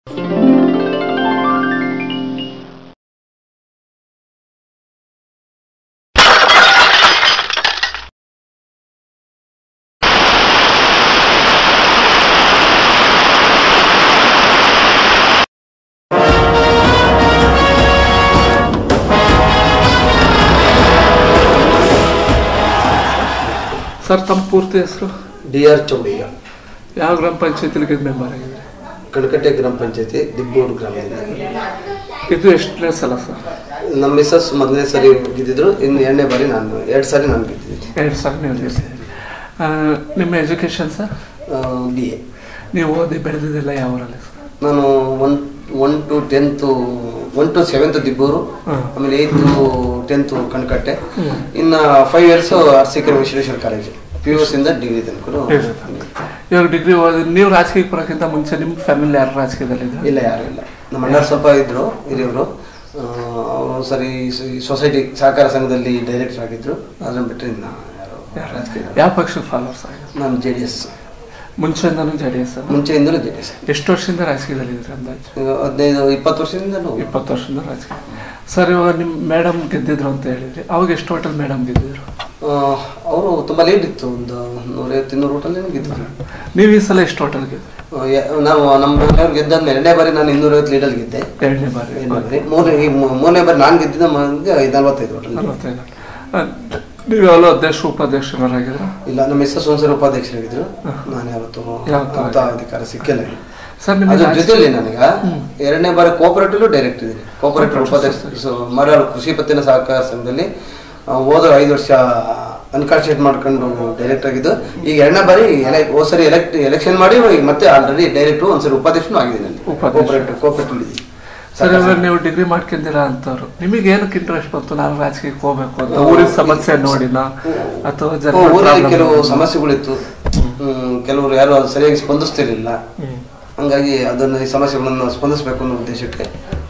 Sir ತಮ್ಮ ಪೂರ್ತಿ ಹೆಸರು? DR ಚೌಡಯ್ಯ. ಯಾವ ಗ್ರಾಮ ಪಂಚಾಯತಿಗೆ ಮೆಂಬರ್ ಆಗಿದ್ದಾರೆ? ಕಣಕಟ್ಟೆ ಗ್ರಾಮ ಪಂಚಾಯತಿ ದಿಬ್ಬೂರು ಗ್ರಾಮದಿಂದ. ಇದು ಎಷ್ಟನೇ ಸಲ ಸರ್? ನಮ್ಮ ಮಿಸಸ್ ಮೊದಲನೇ ಸಾರಿ ಗೆದ್ದಿದ್ರು, ಇನ್ನು 2ನೇ ಬಾರಿ ನಾನು 2 ಸಾರಿ ನಾನು ಗೆದ್ದಿದ್ದೀನಿ. 2 ಸಾರಿ ನೀವು ಗೆದ್ದಿದ್ದೀರಿ. ನಿಮ್ಮ ಎಜುಕೇಷನ್ ಸರ್? BA. ನೀವು ಓದಿ ಬೆಳೆದಿದ್ದೆಲ್ಲ ಯಾವ ಊರಲ್ಲಿ ಸರ್? ನಾನು 1 to 10th 1 to 7th Dibbur, ಆಮೇಲೆ 8th to 10th ಕಣಕಟ್ಟೆ, ಇನ್ನು 5 years Arsikere Visvesvaraya college PUC ಇಂದ ಡಿಗ್ರಿ ತನಕ. ಇವಾಗ ಡಿಗ್ರಿ ಓದಿ ನೀವು ರಾಜಕೀಯಕ್ಕೆ ಬರೋಕ್ಕಿಂತ ಮುಂಚೆ ನಿಮ್ಮ ಫ್ಯಾಮಿಲಿ ಯಾರು ರಾಜಕೀಯದಲ್ಲಿ ಇದ್ರು? ಇಲ್ಲ, ಯಾರು ಇಲ್ಲ. ನಮ್ಮ ಅಣ್ಣ ಸ್ವಲ್ಪ ಇದ್ರು ಹಿರಿಯವರು, ಅವರು ಸರಿ ಸೊಸೈಟಿ ಸಹಕಾರ ಸಂಘದಲ್ಲಿ ಡೈರೆಕ್ಟರ್ ಆಗಿದ್ರು. ಅದನ್ನು ಬಿಟ್ಟರೆ ಇನ್ನು ಯಾರು ರಾಜಕೀಯ. ಯಾವ ಪಕ್ಷಕ್ಕೆ ಫಾಲೋವರ್ಸ್ ಆಗಿದೆ? ನಾನು JDS. ಮುಂಚೆಯಿಂದನೂ JDS? ಮುಂಚೆಯಿಂದಲೂ JDS. ಎಷ್ಟು ವರ್ಷದಿಂದ ರಾಜಕೀಯದಲ್ಲಿ ಇದ್ರಿ ಅಂದಾಜು? 15-20 ವರ್ಷದಿಂದ. 20 ವರ್ಷದಿಂದ ರಾಜಕೀಯ. ಸರ್, ಇವಾಗ ನಿಮ್ಮ ಮೇಡಮ್ ಗೆದ್ದಿದ್ರು ಅಂತ ಹೇಳಿದ್ರಿ, ಅವಾಗ ಎಷ್ಟು ಟೋಟಲ್ ಮೇಡಮ್ ಗೆದ್ದಿದ್ರು? ಅವರು ತುಂಬ ಲೇಟ್ ಇತ್ತು, ಒಂದು 150-200 ಹೋಟೆಲ್ ಗೆದ್ದಿದ್ರು. ನೀವು ಈ ಸಲ ಎಷ್ಟು ಟೋಟಲ್ ಗೆದ್ದಿರಿ? ನಾವು ನಮ್ಮ ಮನೆಯವ್ರು ಗೆದ್ದಾದ್ಮೇಲೆ 2ನೇ ಬಾರಿ ನಾನು 250 ಲೀಡಲ್ಲಿ ಗೆದ್ದೆ. 2ನೇ ಬಾರಿ. 3ನೇ ಬಾರಿ ನಾನು ಗೆದ್ದಿದ್ದ 45 ಹೋಟೆಲ್. 45. ನೀವು ಯಾವಲೋ ಅಧ್ಯಕ್ಷ ಉಪಾಧ್ಯಕ್ಷರಾಗಿದ್ರು? ಇಲ್ಲ, ನಮ್ಮ ಮಿಸಸ್ ಒಂದ್ಸರಿ ಉಪಾಧ್ಯಕ್ಷರಾಗಿದ್ರು. ನಾನು ಯಾವತ್ತೂ ಅಧಿಕಾರ ಸಿಕ್ಕಿಲ್ಲ. ಸರ್, ಅದ್ರ ಜೊತೆಯಲ್ಲಿ ನನಗ 2ನೇ ಬಾರಿ ಕೋಆಪರೇಟಿವ್ ಡೈರೆಕ್ಟ್ ಇದ್ದೀನಿ. ಕೋಆಪರೇಟಿವ್ ಉಪಾಧ್ಯಕ್ಷ ಮರಾಳು ಕೃಷಿ ಪತ್ತಿನ ಸಹಕಾರ ಸಂಘದಲ್ಲಿ ಹೋದ 5 ವರ್ಷ ಅನ್ಕಾನ್ಸ್ಟಿಟ್ಯೂಟ್ ಮಾಡ್ಕೊಂಡು ಡೈರೆಕ್ಟ್ ಆಗಿದ್ದು. ಈಗ 2ನೇ ಬಾರಿ ಹೋದ್ಸರಿ ಎಲೆಕ್ಷನ್ ಮಾಡಿ ಮತ್ತೆ ಆಲ್ರೆಡಿ ಡೈರೆಕ್ಟ್ ಒಂದ್ಸರಿ ಉಪಾಧ್ಯಕ್ಷನೂ ಆಗಿದ್ದೀನಿ. ಕೋಆಪರೇಟಿವ್ ಇದ್ದೀನಿ. ಸರ್, ಇವಾಗ ನೀವು ಡಿಗ್ರಿ ಮಾಡ್ಕೊಂಡಿರಾ ಅಂತವ್ರು, ನಿಮಗೆ ಏನಕ್ಕೆ ಇಂಟ್ರೆಸ್ಟ್ ಬಂತು ನಾನು ರಾಜಕೀಯಕ್ಕೆ ಹೋಗ್ಬೇಕು ಅಂತ? ಊರಿನ ಸಮಸ್ಯೆ ನೋಡಿನ ಅಥವಾ ಊರಲ್ಲಿ ಕೆಲವು ಸಮಸ್ಯೆಗಳಿತ್ತು, ಕೆಲವರು ಯಾರು ಅದು ಸರಿಯಾಗಿ ಸ್ಪಂದಿಸ್ತಿರ್ಲಿಲ್ಲ. ಹಂಗಾಗಿ ಅದನ್ನ ಈ ಸಮಸ್ಯೆಗಳನ್ನು ಸ್ಪಂದಿಸಬೇಕು ಅನ್ನೋ ಉದ್ದೇಶಕ್ಕೆ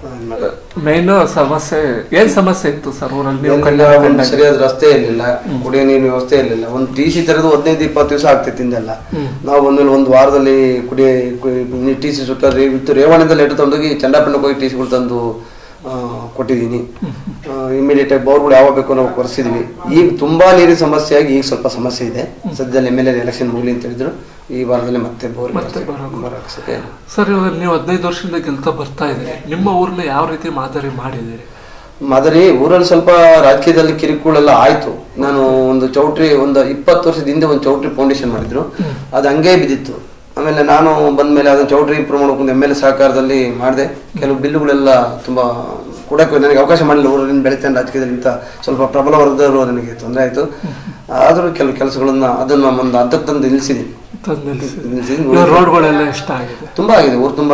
ಮೇನ್ ಸಮಸ್ಯೆ ಏನ್ ಸಮಸ್ಯೆ ಇತ್ತು ಸರ್ ಊರಲ್ಲಿ? ಒಂದು ಸರಿಯಾದ ರಸ್ತೆ ಇರಲಿಲ್ಲ, ಕುಡಿಯೋ ನೀರಿನ ವ್ಯವಸ್ಥೆ ಇರಲಿಲ್ಲ. ಒಂದು TC ತರದು 15-20 ದಿವಸ ಆಗ್ತಿತ್ತು ಹಿಂದೆಲ್ಲ. ನಾವು ಒಂದು ವಾರದಲ್ಲಿ TC ಸುಟ್ಟಾದ್ರೆ ಇತ್ತು. ರೇವಣದಿಂದ ಲೆಟರ್ ತಂದೋಗಿ ಚಂಡಾಪಣ್ಣಕ್ಕೆ ಹೋಗಿ TCಗಳು ತಂದು ಕೊಟ್ಟಿದ್ದೀನಿ. ಇಮಿಡಿಯೇಟ್ ಆಗಿ ಬೋರ್ಗಳು ಯಾವಾಗ ಬೇಕು ನಾವು ಕೊರೆಸಿದ್ವಿ. ಈಗ ತುಂಬಾ ನೀರಿನ ಸಮಸ್ಯೆ ಆಗಿ ಈಗ ಸ್ವಲ್ಪ ಸಮಸ್ಯೆ ಇದೆ. ಸದ್ಯದಲ್ಲಿ MLA ಎಲೆಕ್ಷನ್ ಮುಗಲಿ ಅಂತ ಹೇಳಿದ್ರು. ಈ ವಾರದಲ್ಲಿ ಮತ್ತೆ ಬೋರ್. ಸರ್, ಇವಾಗ ನೀವು 15 ವರ್ಷದಿಂದ ಗೆಲ್ತಾ ಬರ್ತಾ ಇದ್ದೀರಿ, ನಿಮ್ಮ ಊರಲ್ಲಿ ಯಾವ ರೀತಿ ಮಾದರಿ ಮಾಡಿದ್ದೀರಿ? ಮಾದರಿ ಊರಲ್ಲಿ ಸ್ವಲ್ಪ ರಾಜಕೀಯದಲ್ಲಿ ಕಿರುಕುಳೆಲ್ಲ ಆಯ್ತು. ನಾನು ಒಂದು ಚೌಟ್ರಿ, ಒಂದು 20 ವರ್ಷದ ಹಿಂದೆ ಒಂದು ಚೌಟ್ರಿ ಫೌಂಡೇಶನ್ ಮಾಡಿದ್ರು, ಅದು ಹಂಗೆ ಬಿದ್ದಿತ್ತು. ಆಮೇಲೆ ನಾನು ಬಂದ್ಮೇಲೆ ಅದನ್ನ ಚೌಟ್ರಿ ಇಂಪ್ರೂವ್ ಮಾಡ್ಕೊಂಡು MLA ಸಹಕಾರದಲ್ಲಿ ಮಾಡಿದೆ. ಕೆಲವು ಬಿಲ್ಲುಗಳೆಲ್ಲ ತುಂಬಾ ಕೊಡಕ್ಕೆ ನನಗೆ ಅವಕಾಶ ಮಾಡಲಿಲ್ಲ. ಊರಿನ ಬೆಳಿತಾನೆ ರಾಜಕೀಯದಲ್ಲಿ ಇಂಥ ಸ್ವಲ್ಪ ಪ್ರಬಲ ವರ್ಗದವರು ನನಗೆ ತೊಂದರೆ ಆಯ್ತು. ಆದರೂ ಕೆಲವು ಕೆಲಸಗಳನ್ನ ಅದನ್ನ ಒಂದು ಹಂತಕ್ಕೆ ತಂದು ನಿಲ್ಲಿಸಿದ್ದೀನಿ. ರೋಡ್ಗಳೆಲ್ಲ ಇಷ್ಟ ಆಗಿದೆ? ತುಂಬಾ ಆಗಿದೆ. ಊರು ತುಂಬಾ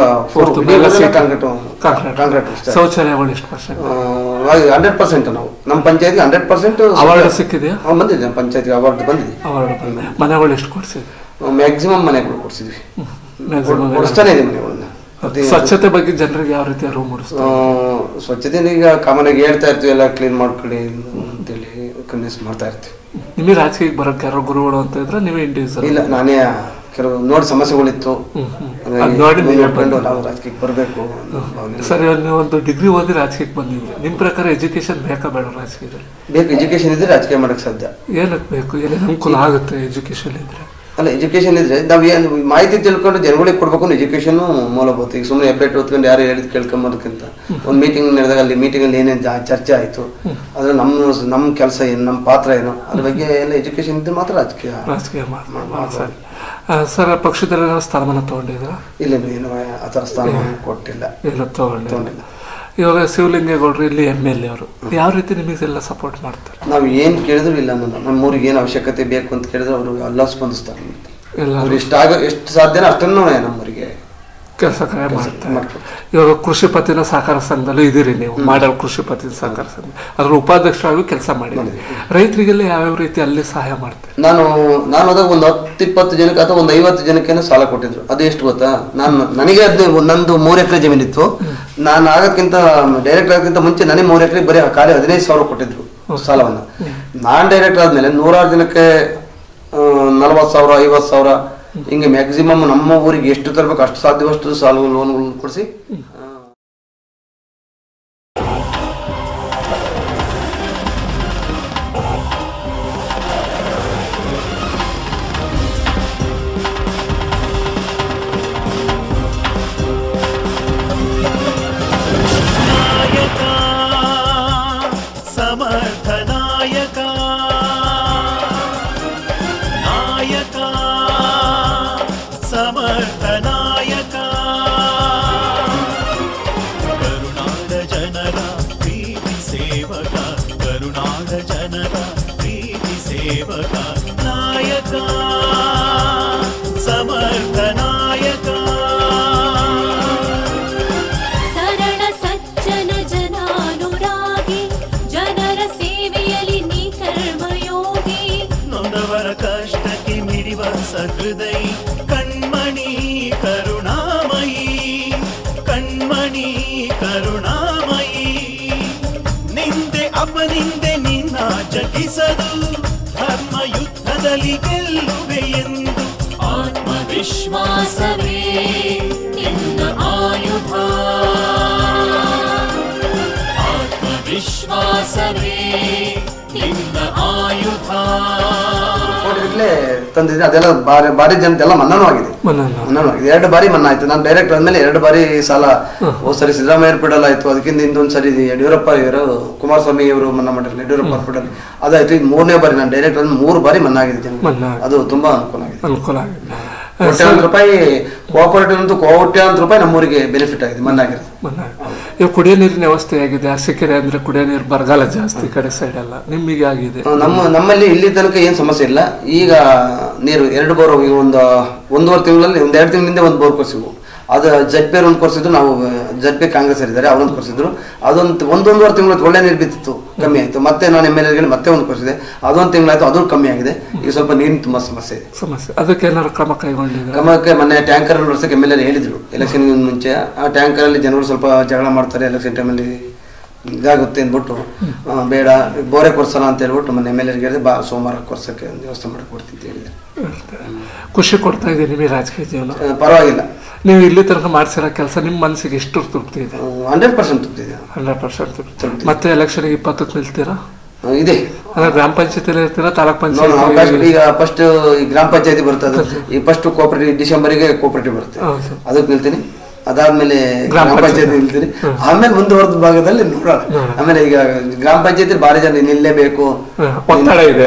ಕಾಂಕ್ರೀಟ್. ಶೌಚಾಲಯಗಳು ಎಷ್ಟು ಪರ್ಸೆಂಟ್? 100% ನಾವು ನಮ್ಮ ಪಂಚಾಯತ್ಗೆ 100% ಅವಾರ್ಡ್ ಸಿಕ್ಕಿದೆಯಾ? ಬಂದಿದೆ, ನಮ್ಮ ಪಂಚಾಯತ್ಗೆ ಅವಾರ್ಡ್ ಬಂದಿದೆ. ಮನೆಗಳು ಎಷ್ಟು ಕೊಡ್ಸಿದ್ವಿ? ಮ್ಯಾಕ್ಸಿಮಮ್ ಮನೆಗಳು ಕೊಡ್ಸಿದ್ವಿ, ಕೊಡಿಸ್ತಾನೆ ಇದೆ ಮನೆಗಳನ್ನ. ಸ್ವಚ್ಛತೆ ಬಗ್ಗೆ ಜನರಿಗೆ ಯಾವ ರೀತಿ ಅರಿವು ಮೂಡಿಸ್ತಾರೆ? ಸ್ವಚ್ಛತೆ ಈಗ ಕಾಮನ್ ಆಗಿ ಹೇಳ್ತಾ ಇರ್ತೀವಿ, ಎಲ್ಲ ಕ್ಲೀನ್ ಮಾಡ್ಕೊಳ್ಳಿ ಅಂತೇಳಿ ಕನ್ವಿನ್ಸ್ ಮಾಡ್ತಾ ಇರ್ತೀವಿ. ನಿಮಗೆ ರಾಜಕೀಯಕ್ಕೆ ಬರೋಕ್ಕೆ ಯಾರೋ ಗುರುಗಳು ಅಂತ ಇದ್ರೆ ನೀವೇ ಇಂಡಿವಿಜುವಲ್? ಇಲ್ಲ, ನಾನೇ ಕೆಲವು ನೋಡಿ ಸಮಸ್ಯೆಗಳಿತ್ತು, ನೋಡ್ಕೊಂಡು ನಾವು ರಾಜಕೀಯಕ್ಕೆ ಬರಬೇಕು. ಸರ್, ನೀವು ಒಂದು ಡಿಗ್ರಿ ಓದಿ ರಾಜಕೀಯಕ್ಕೆ ಬಂದಿದ್ರಿ, ನಿಮ್ಮ ಪ್ರಕಾರ ಎಜುಕೇಶನ್ ಬೇಕಾ ಬೇಡ ರಾಜಕೀಯದಲ್ಲಿ? ಬೇಕು, ಎಜುಕೇಶನ್ ಇದ್ರೆ ರಾಜಕೀಯ ಮಾಡಕ್ಕೆ ಸಾಧ್ಯ. ಏನಕ್ಕೆ ಬೇಕು? ಏನೇನು ಅನುಕೂಲ ಆಗುತ್ತೆ ಎಜುಕೇಶನ್ ಇದ್ರೆ? ಅಲ್ಲ, ಎಜುಕೇಶನ್ ಇದ್ರೆ ನಾವು ಏನು ಮಾಹಿತಿ ತಿಳ್ಕೊಂಡು ಜನಗಳಿಗೆ ಕೊಡ್ಬೇಕು ಅನ್ನೋ ಎಜುಕೇಶನ್ ಮೂಲಭೂತ. ಈಗ ಸುಮ್ಮನೆ ಹೆಬ್ಬೆಟ್ಟು ಹೊತ್ಕೊಂಡು ಯಾರು ಹೇಳಿದ್ ಕೇಳ್ಕೊಂಬರೋದಕ್ಕಿಂತ ಒಂದು ಮೀಟಿಂಗ್ ನಡೆದಾಗ ಅಲ್ಲಿ ಮೀಟಿಂಗಲ್ಲಿ ಏನೇನು ಚರ್ಚೆ ಆಯಿತು, ಅದ್ರ ನಮ್ಮ ಕೆಲಸ ಏನು, ನಮ್ಮ ಪಾತ್ರ ಏನು, ಅದ್ರ ಬಗ್ಗೆ ಎಲ್ಲ ಎಜುಕೇಶನ್ ಇದ್ರೆ ಮಾತ್ರ ರಾಜಕೀಯ ಸರ್, ಪಕ್ಷದಲ್ಲಿ ಸ್ಥಾನಮಾನ ತಗೊಂಡಿದ್ರ? ಇಲ್ಲ, ಏನು ಆ ಥರ ಸ್ಥಾನಮಾನ ಕೊಟ್ಟಿಲ್ಲ, ಎಲ್ಲ ತಗೊಂಡಿಲ್ಲ. ಇವಾಗ ಶಿವಲಿಂಗೇಗೌಡರು ಇಲ್ಲಿ MLA ಅವರು ಯಾವ ರೀತಿ ನಿಮಗೆಲ್ಲ ಸಪೋರ್ಟ್ ಮಾಡ್ತಾರೆ? ನಾವು ಏನು ಕೇಳಿದ್ರು ಇಲ್ಲ, ನಮ್ಮೂರಿಗೆ ಏನು ಅವಶ್ಯಕತೆ ಬೇಕು ಅಂತ ಕೇಳಿದ್ರೆ ಅವರು ಎಲ್ಲ ಸ್ಪಂದಿಸ್ತಾರೆ. ಎಷ್ಟು ಸಾಧ್ಯನೋ ಅಷ್ಟನ್ನು ನಮ್ಮೂರಿಗೆ ಕೆಲಸ ಕಾರ್ಯ ಮಾಡ್ತಾರೆ. ಇವಾಗ ಕೃಷಿ ಪತ್ತಿನ ಸಹಕಾರ ಸಂಘದಲ್ಲೂ ಇದೀರಿ ನೀವು, ಮಾಡಲ್ ಕೃಷಿ ಪತ್ತಿನ ಸಹಕಾರ ಸಂಘ, ಅದ್ರ ಉಪಾಧ್ಯಕ್ಷರಾಗಿ ಕೆಲಸ ಮಾಡಿದ್ದೀರಿ. ರೈತರಿಗೆಲ್ಲ ಯಾವ್ಯಾವ ರೀತಿ ಅಲ್ಲಿ ಸಹಾಯ ಮಾಡ್ತಾರೆ? ನಾನು ಅದಾಗ ಒಂದು 10-20 ಜನಕ್ಕೆ ಅಥವಾ ಒಂದು 50 ಜನಕ್ಕೇನೋ ಸಾಲ ಕೊಟ್ಟಿದ್ರು. ಅದು ಎಷ್ಟು ಗೊತ್ತಾ? ನನಗೆ ನಂದು 3 ಎಕರೆ ಜಮೀನಿತ್ತು. ನಾನು ಆಗೋಕ್ಕಿಂತ ಡೈರೆಕ್ಟ್ ಆಗೋಕ್ಕಿಂತ ಮುಂಚೆ ನನಗೆ 3 ಎಕರೆ ಬರೀ ಖಾಲಿ 15,000 ಕೊಟ್ಟಿದ್ರು ಸಾಲವನ್ನ. ನಾನ್ ಡೈರೆಕ್ಟ್ ಆದ್ಮೇಲೆ 100 ಜನಕ್ಕೆ 40,000, 50,000 ಹಿಂಗೆ ಮ್ಯಾಕ್ಸಿಮಮ್ ನಮ್ಮ ಊರಿಗೆ ಎಷ್ಟು ತರಬೇಕು ಅಷ್ಟು ಸಾಧ್ಯವಷ್ಟು ಸಾಲ ಲೋನ್ಗಳನ್ನು ಕೊಡಿಸಿ ಹೃದಯ ಕಣ್ಮಣಿ ಕರುಣಾಮಯಿ ಕಣ್ಮಣಿ ಕರುಣಾಮಯಿ ನಿಂದೆ ಅಪನಿಂದೆ ನಿನ್ನ ಜಗಿಸದು ಧರ್ಮ ಯುದ್ಧದಲ್ಲಿ ಗೆಲ್ಲುವೆ ಎಂದು ಆತ್ಮವಿಶ್ವಾಸವೇ ನಿನ್ನ ಆಯುಧ ಆತ್ಮವಿಶ್ವಾಸವೇ ನಿನ್ನ ಆಯುಧ ತಂದಿದ್ರೆ ಅದೆಲ್ಲ ಬಾರಿ ಜನತೆಲ್ಲ ಮನ್ನಾನು ಆಗಿದೆ. 2 ಬಾರಿ ಮನ್ನಾ ಆಯ್ತು. ನಾನು ಡೈರೆಕ್ಟ್ ಅಂದ್ಮೇಲೆ 2 ಬಾರಿ ಸಾಲ ಸರಿ ಸಿದ್ದರಾಮಯ್ಯ ಏರ್ಪಡಲ್ ಆಯ್ತು. ಅದಕ್ಕಿಂತ ಇನ್ನೊಂದು ಸರಿ ಯಡಿಯೂರಪ್ಪ ಇವರು ಕುಮಾರಸ್ವಾಮಿ ಅವರು ಮನ್ನಾ ಮಾಡಿರಲಿಲ್ಲ, ಯಡಿಯೂರಪ್ಪ ಏರ್ಪಡಲ್ ಅದಾಯ್ತು. ಇದು 3ನೇ ಬಾರಿ ನಾನು ಡೈರೆಕ್ಟ್ ಅಂದ್ರೆ 3 ಬಾರಿ ಮನ್ನಾ ಆಗಿದೆ ಜನ. ಅದು ತುಂಬಾ ಅನುಕೂಲ ಆಗಿದೆ. ಕೋಟ್ಯಾಂತರ ರೂಪಾಯಿ ಕೋಆಪರೇಟಿವ್ ಅಂತೂ ಕೋಟ್ಯಾಂತರ ರೂಪಾಯಿ ನಮ್ಮೂರಿಗೆ ಬೆನಿಫಿಟ್ ಆಗಿದೆ, ಮನ್ನಾ ಆಗಿದೆ. ಈಗ ಕುಡಿಯೋ ನೀರಿನ ವ್ಯವಸ್ಥೆ ಆಗಿದೆ. ಅರಸೀಕೆರೆ ಅಂದ್ರೆ ಕುಡಿಯೋ ನೀರು ಬರಗಾಲ ಜಾಸ್ತಿ ಕಡೆ ಸೈಡ್ ಎಲ್ಲ, ನಿಮಗೆ ಆಗಿದೆ? ನಮ್ಮಲ್ಲಿ ಇಲ್ಲಿ ತನಕ ಏನ್ ಸಮಸ್ಯೆ ಇಲ್ಲ. ಈಗ ನೀರು 2 ಬೋರ್ ಒಂದು 1.5 ತಿಂಗಳಲ್ಲಿ 2 ತಿಂಗಳಿಂದ 1 ಬೋರ್ ಕೊರ್ಸಿವು. ಅದು ಜಡ್ಪೇರ್ ಒಂದು ಕೊರ್ಸಿದ್ರು, ನಾವು ಜಡ್ಪೇ ಕಾಂಗ್ರೆಸ್ ಇದ್ದಾರೆ ಅವರೊಂದು ಕೊರ್ಸಿದ್ರು. ಅದೊಂದು 1.5 ತಿಂಗಳು ಒಳ್ಳೆ ನೀರು ಬಿತ್ತಿತ್ತು, ಕಮ್ಮಿ ಆಯ್ತು. ಮತ್ತೆ ನಾನು MLA ಮತ್ತೆ ಒಂದು ಕೊರ್ಸಿದೆ, ಅದೊಂದು ತಿಂಗಳಾಯ್ತು, ಅದು ಕಮ್ಮಿ ಆಗಿದೆ. ಈಗ ಸ್ವಲ್ಪ ನೀರಿನ ತುಂಬಾ ಸಮಸ್ಯೆ ಇದೆ. ಅದಕ್ಕೆ ಏನಾದ್ರು ಕ್ರಮ ಕೈಗೊಂಡಿದೆ? ಕ್ರಮಕ್ಕೆ ಮೊನ್ನೆ ಟ್ಯಾಂಕರ್ ವರ್ಷಕ್ಕೆ MLA ಹೇಳಿದ್ರು ಎಲೆಕ್ಷನ್ ಮುಂಚೆ. ಆ ಟ್ಯಾಂಕರ್ ಅಲ್ಲಿ ಜನರು ಸ್ವಲ್ಪ ಜಗಳ ಮಾಡ್ತಾರೆ, ಎಲೆಕ್ಷನ್ ಟೈಮಲ್ಲಿ ಇದಾಗುತ್ತೆ ಅಂದ್ಬಿಟ್ಟು ಬೇಡ ಬೋರೆ ಕೊರ್ಸಲ್ಲ ಅಂತ ಹೇಳ್ಬಿಟ್ಟು ಮೊನ್ನೆ MLA ಹೇಳಿದೆ, ಸೋಮವಾರ ಕೊರ್ಸಕ್ಕೆ ಒಂದು ವ್ಯವಸ್ಥೆ ಮಾಡಿ ಕೊಡ್ತೀನಿ ಅಂತ ಹೇಳಿದೆ. ಖುಷಿ ಕೊಡ್ತಾ ಇದೆ ನಿಮಗೆ ರಾಜಕೀಯ ಜೀವನ? ಪರವಾಗಿಲ್ಲ. ನೀವು ಇಲ್ಲಿ ತನಕ ಮಾಡಿಸಿರೋ ಕೆಲಸ ನಿಮ್ಮ ಮನಸ್ಸಿಗೆ ಎಷ್ಟು ತೃಪ್ತಿ ಇದೆ? 100% ತೃಪ್ತಿ ಇದೆ. 100% ತೃಪ್ತಿ. ಮತ್ತೆ ಎಲೆಕ್ಷನ್ಗೆ 20ಕ್ಕೆ ನಿಲ್ತೀರಾ? ಇದೆ. ಅಂದ್ರೆ ಗ್ರಾಮ ಪಂಚಾಯತಿಯಲ್ಲಿ ಇರ್ತೀರಾ, ತಾಲೂಕ್ ಪಂಚಾಯತ್? ಈಗ ಫಸ್ಟ್ ಗ್ರಾಮ ಪಂಚಾಯತಿ ಬರ್ತದೆ, ಈ ಫಸ್ಟ್ ಕೋಆಪರೇಟಿವ್ ಡಿಸೆಂಬರ್ಗೆ ಕೋಆಪರೇಟಿವ್ ಬರುತ್ತೆ, ಅದಕ್ಕೆ ನಿಲ್ತೀನಿ. ಅದಾದ್ಮೇಲೆ ಗ್ರಾಮ ಪಂಚಾಯತಿ ನಿಲ್ತೀನಿ. ಆಮೇಲೆ ಮುಂದುವರೆದ ಭಾಗದಲ್ಲಿ ನೋಡೋಣ. ಆಮೇಲೆ ಈಗ ಗ್ರಾಮ ಪಂಚಾಯತಿ ಭಾರಿ ಜನ ನಿಲ್ಲೇಬೇಕು, ಒತ್ತಡ ಇದೆ.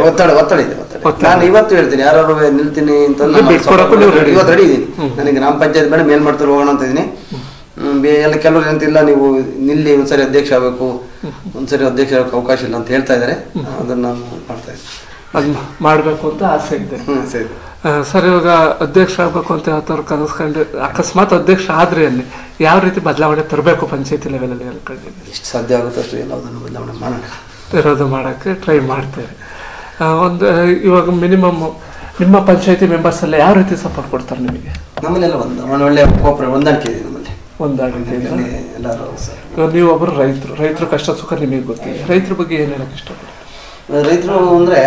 ನಾನು ಇವತ್ತು ಹೇಳ್ತೀನಿ, ಯಾರು ನಿಲ್ತೀನಿ ಅಂತ ಇವತ್ತು ರೆಡಿ ಇದೀನಿ. ನನಗೆ ಗ್ರಾಮ ಪಂಚಾಯತ್ ಬೇಡ, ಮೇಲ್ ಮಾಡ್ತಾರೆ ಹೋಗೋಣ ಅಂತ ಇದೀನಿ. ಎಲ್ಲ ಕೆಲವರು ಅಂತಿಲ್ಲ, ನೀವು ನಿಲ್ಲಿ ಒಂದ್ಸರಿ ಅಧ್ಯಕ್ಷ ಆಗಬೇಕು, ಒಂದ್ಸರಿ ಅಧ್ಯಕ್ಷ ಆಗಕ್ಕೆ ಅವಕಾಶ ಇಲ್ಲ ಅಂತ ಹೇಳ್ತಾ ಇದ್ದಾರೆ. ಅದನ್ನ ನಾನು ಮಾಡ್ತಾ ಇದ್ದೀನಿ, ಅದನ್ನ ಮಾಡಬೇಕು ಅಂತ ಆಸೆ ಇದೆ. ಸರಿ ಸರ್, ಇವಾಗ ಅಧ್ಯಕ್ಷ ಆಗ್ಬೇಕು ಅಂತ ಹೇಳ್ತಾರೆ ಕನಸ್ಕೊಂಡು, ಅಕಸ್ಮಾತ್ ಅಧ್ಯಕ್ಷ ಆದ್ರೆ ಅಲ್ಲಿ ಯಾವ ರೀತಿ ಬದಲಾವಣೆ ತರಬೇಕು ಪಂಚಾಯತಿ ಲೆವೆಲ್ ಅಲ್ಲಿ ಅನ್ಕೊಂಡಿದ್ದೀನಿ? ಎಷ್ಟು ಸಾಧ್ಯ ಆಗುತ್ತೋ ಅಷ್ಟು ಎಲ್ಲದನ್ನು ಬದಲಾವಣೆ ಮಾಡೋಣ, ಇರೋದು ಮಾಡೋಕ್ಕೆ ಟ್ರೈ ಮಾಡ್ತೇವೆ. ಒಂದು ಇವಾಗ ಮಿನಿಮಮ್ ನಿಮ್ಮ ಪಂಚಾಯತಿ ಮೆಂಬರ್ಸ್ ಎಲ್ಲ ಯಾವ ರೀತಿ ಸಪೋರ್ಟ್ ಕೊಡ್ತಾರೆ ನಿಮಗೆ? ನಮ್ಮಲ್ಲೆಲ್ಲ ಒಂದು ಒಳ್ಳೆ ಹೊಂದಾಣಿಕೆ ಇದೆ. ನಮ್ಮಲ್ಲಿ ಹೊಂದಾಣಿಕೆ ಇದೆ. ಎಲ್ಲರೂ ನೀವು ಒಬ್ಬರು ರೈತರು ಕಷ್ಟ ಸುಖ ನಿಮಗೆ ಗೊತ್ತಿದೆ. ರೈತರ ಬಗ್ಗೆ ಏನು ಹೇಳಕ್ಕೆ ಇಷ್ಟಪಡ್ತೀವಿ? ರೈತರು ಅಂದ್ರೆ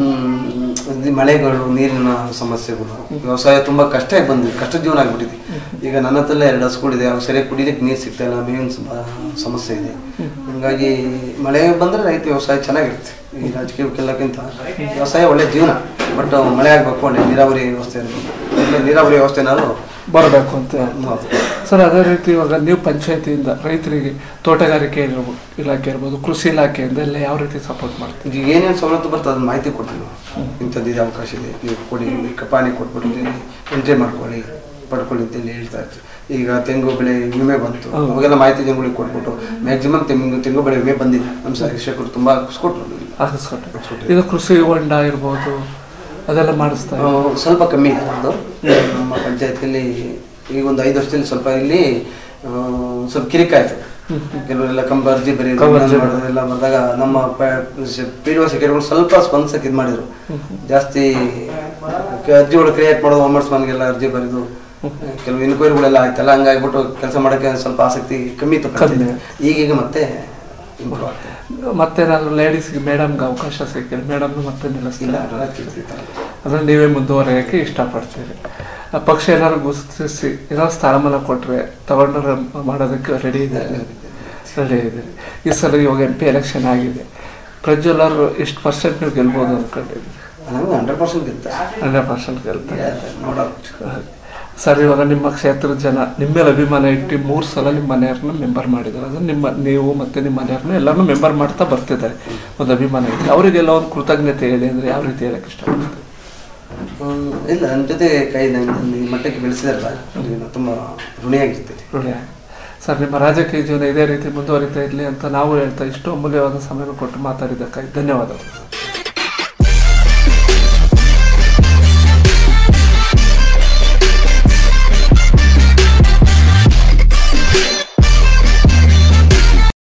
ಮಳೆಗಳು, ನೀರಿನ ಸಮಸ್ಯೆಗಳು, ವ್ಯವಸಾಯ ತುಂಬಾ ಕಷ್ಟ ಬಂದಿದೆ, ಕಷ್ಟ ಜೀವನ ಆಗ್ಬಿಟ್ಟಿದೆ. ಈಗ ನನ್ನ ಹತ್ರಲ್ಲ 2 ಹಸುಗಳಿದೆ, ಅವು ಸರಿಯಾಗಿ ಕುಡಿಲಿಕ್ಕೆ ನೀರು ಸಿಗ್ತಾ ಇಲ್ಲ, ಮೇವಿನ ಸಮಸ್ಯೆ ಇದೆ. ಹಂಗಾಗಿ ಮಳೆ ಬಂದ್ರೆ ರೈತ ವ್ಯವಸಾಯ ಚೆನ್ನಾಗಿರುತ್ತೆ. ಈ ರಾಜಕೀಯಕ್ಕೆಲ್ಲಕ್ಕಿಂತ ವ್ಯವಸಾಯ ಒಳ್ಳೆ ಜೀವನ, ಬಟ್ ಮಳೆ ಆಗ್ಬೇಕು, ಒಳ್ಳೆ ನೀರಾವರಿ ವ್ಯವಸ್ಥೆನಾದ್ರು ಬರಬೇಕು ಅಂತ. ಸರ್, ಅದೇ ರೀತಿ ಇವಾಗ ನೀವು ಪಂಚಾಯತಿಯಿಂದ ರೈತರಿಗೆ ತೋಟಗಾರಿಕೆ ಇಲಾಖೆ ಇರ್ಬೋದು, ಕೃಷಿ ಇಲಾಖೆಯಿಂದ ಎಲ್ಲ ಯಾವ ರೀತಿ ಸಪೋರ್ಟ್ ಮಾಡ್ತೀವಿ? ಈಗ ಏನೇನು ಸವಲತ್ತು ಬರ್ತದೆ ಅದನ್ನ ಮಾಹಿತಿ ಕೊಡ್ತೀವಿ. ಇಂಥದ್ದು ಅವಕಾಶ ಇದೆ, ನೀವು ಕೊಡಿ, ಪಾನಿ ಕೊಟ್ಬಿಟ್ಟಿದ್ದೀವಿ, ಎಂಟ್ರಿ ಮಾಡ್ಕೊಳ್ಳಿ, ಪಡ್ಕೊಳ್ಳಿ ಅಂತ ಹೇಳ್ತಾ ಇರ್ತೀವಿ. ಈಗ ತೆಂಗು ಬೆಳೆ ವಿಮೆ ಬಂತು, ಅವಾಗೆಲ್ಲ ಮಾಹಿತಿ ಜನಗಳಿಗೆ ಕೊಟ್ಬಿಟ್ಟು ಮ್ಯಾಕ್ಸಿಮಮ್ ತೆಂಗು ಬೆಳೆ ವಿಮೆ ಬಂದಿದೆ. ನಮ್ಮ ಶಿಕ್ಷಕರು ತುಂಬಾ ಕೊಟ್ಟರು. ಇದು ಕೃಷಿ ಹೊಂಡ ಇರ್ಬೋದು, ಅದೆಲ್ಲ ಮಾಡಿಸ್ತಾ ಸ್ವಲ್ಪ ಕಮ್ಮಿ ಇದೆ ನಮ್ಮದು. ನಮ್ಮ ಪಂಚಾಯತಿಯಲ್ಲಿ ಈಗ ಒಂದು 5 ವರ್ಷದಲ್ಲಿ ಸ್ವಲ್ಪ ಇಲ್ಲಿ ಸ್ವಲ್ಪ ಕಿರಿಕ ಆಯ್ತು. ಕೆಲವರೆಲ್ಲ ಅರ್ಜಿ ಎಲ್ಲ ಬಂದಾಗ ನಮ್ಮ PDO ಸೆಕ್ರೆಟರಿಗಳು ಸ್ವಲ್ಪ ಸ್ಪಂದಿಸಕ್ಕೆ ಇದು ಮಾಡಿದ್ರು. ಜಾಸ್ತಿ ಅರ್ಜಿಗಳು ಕ್ರಿಯೇಟ್ ಮಾಡೋದು, ಒಮ್ಮರ್ಸ್ಮನ್ಗೆಲ್ಲ ಅರ್ಜಿ ಬರೆದು ಕೆಲವು ಇನ್ಕ್ವೈರಿಗಳೆಲ್ಲ ಆಯ್ತಲ್ಲ, ಹಂಗಾಗ್ಬಿಟ್ಟು ಕೆಲಸ ಮಾಡೋಕ್ಕೆ ಸ್ವಲ್ಪ ಆಸಕ್ತಿ ಕಮ್ಮಿ ಇತ್ತು. ಈಗೀಗ ಮತ್ತೆ ಇಂಪ್ರೂವ್ ಆಗ್ತದೆ. ಮತ್ತೇನಾದ್ರು ಲೇಡೀಸ್ಗೆ ಮೇಡಮ್ಗೆ ಅವಕಾಶ ಸಿಕ್ಕಿಲ್ಲ, ಮೇಡಮ್ನು ಮತ್ತೆ ನಿಲ್ಲಿಸ್ತಿಲ್ಲ, ರಾಜಕೀಯ ಅದನ್ನು ನೀವೇ ಮುಂದುವರೆಯೋಕ್ಕೆ ಇಷ್ಟಪಡ್ತೀರಿ. ಪಕ್ಷ ಏನಾದ್ರು ಗುರುತಿಸಿ ಏನಾದ್ರು ಸ್ಥಾನಮಾನ ಕೊಟ್ಟರೆ ತಗೊಂಡ್ರೆ ಮಾಡೋದಕ್ಕೆ ರೆಡಿ ಇದ್ದೀರಿ? ಈ ಸಲ ಇವಾಗ MP ಎಲೆಕ್ಷನ್ ಆಗಿದೆ, ಪ್ರಜ್ವಲ್ ಅವರು ಎಷ್ಟು ಪರ್ಸೆಂಟ್ ನೀವು ಗೆಲ್ಬೋದು ಅಂದ್ಕೊಂಡಿದ್ದೀರಿ? ನನಗೆ 100% ಗೆಲ್ತಾರೆ. 100% ಗೆಲ್ತಾರೆ. ನೋಡೋಣ ಸರ್, ಇವಾಗ ನಿಮ್ಮ ಕ್ಷೇತ್ರದ ಜನ ನಿಮ್ಮ ಮೇಲೆ ಅಭಿಮಾನ ಇಟ್ಟು 3 ಸಲ ನಿಮ್ಮ ಮನೆಯವ್ರನ್ನ ಮೆಂಬರ್ ಮಾಡಿದ್ದಾರೆ. ಅದು ನೀವು ಮತ್ತು ನಿಮ್ಮ ಮನೆಯವ್ರನ್ನ ಎಲ್ಲರನ್ನೂ ಮೆಂಬರ್ ಮಾಡ್ತಾ ಬರ್ತಿದ್ದಾರೆ. ಒಂದು ಅಭಿಮಾನ ಇಟ್ಟು ಅವರಿಗೆಲ್ಲ ಒಂದು ಕೃತಜ್ಞತೆ ಹೇಳಿ ಅಂದರೆ ಯಾವ ರೀತಿ ಹೇಳಕ್ಕೆ ಇಷ್ಟಪಡ್ತೀವಿ? ಇಲ್ಲ, ನನ್ನ ಜೊತೆ ಕೈ ಈ ಮಟ್ಟಕ್ಕೆ ಬೆಳೆಸಿದಾರಲ್ಲ, ತುಂಬ ಋಣಿಯಾಗಿರ್ತೀನಿ. ಸರ್, ನಿಮ್ಮ ರಾಜಕೀಯ ಜೀವನ ಇದೇ ರೀತಿ ಮುಂದುವರಿತಾ ಇರಲಿ ಅಂತ ನಾವು ಹೇಳ್ತಾ ಇಷ್ಟು ಅಮೂಲ್ಯವಾದ ಸಮಯ ಕೊಟ್ಟು ಮಾತಾಡಿದ್ದಕ್ಕಾಗಿ ಧನ್ಯವಾದಗಳು.